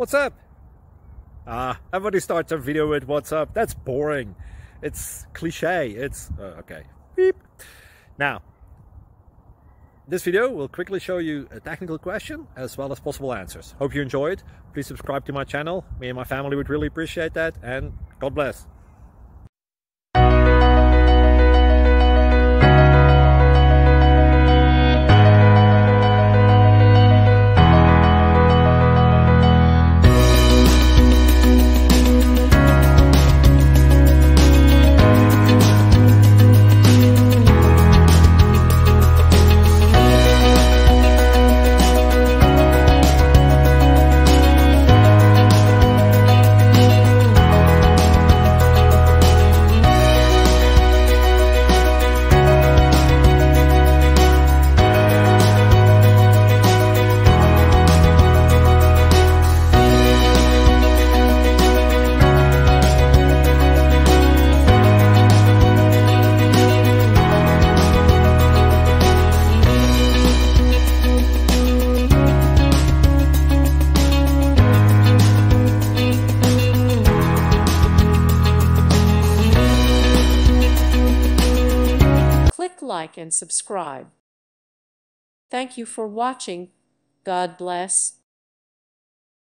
What's up? Everybody starts a video with what's up. That's boring. It's cliche. It's okay. Beep. Now, this video will quickly show you a technical question as well as possible answers. Hope you enjoyed. Please subscribe to my channel. Me and my family would really appreciate that, and God bless. Click like and subscribe. Thank you for watching. God bless.